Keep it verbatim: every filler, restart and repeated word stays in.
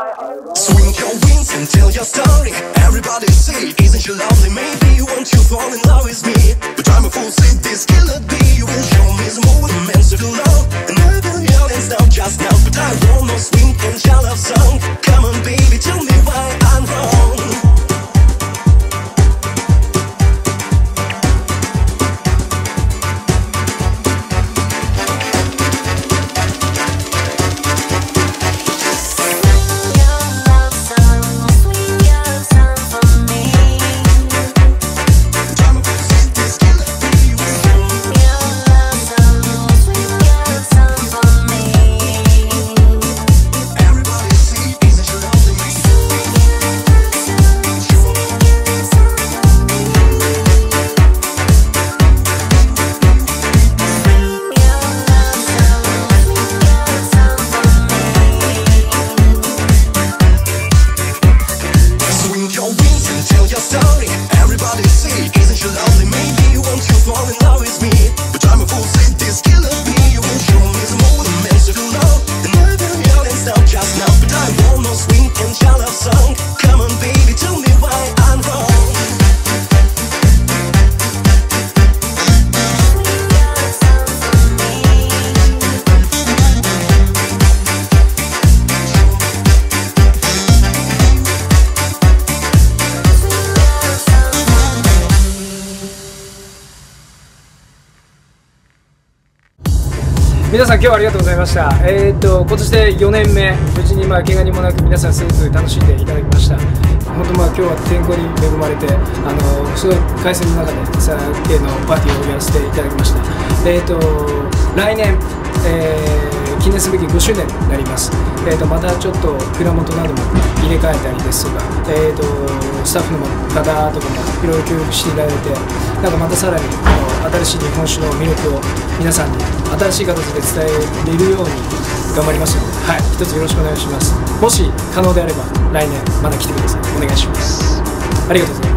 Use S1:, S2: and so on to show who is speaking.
S1: Swing your wings and tell your story. Everybody see, isn't she lovely? Maybe won't you fall in love with me? But I'm a fool, see this killer bee. You will show me the movements of love, and I will yell and stop just now. But I want no swing and your love song. Come on, baby, tell me why I'm wrong.
S2: 皆さん今日はありがとうございました。えー、っと今年でよねんめ、無事にまあ怪我にもなく皆さんすごく楽しんでいただきました。本当まあ今日は天候に恵まれて、あのすごい海鮮の中で酒のパーティーをやらせていただきました。えー、っと来年、えー、記念すべきごしゅうねんになります。えー、っとまたちょっと蔵元なども入れ替えたりですとか、えー、っとスタッフの方とかもいろいろ協力していただいて、なんかまたさらに新しい日本酒の魅力を皆さんに新しい形で伝えれるように頑張りますので、はい、一つよろしくお願いします。もし可能であれば来年また来てください。お願いします。ありがとうございます。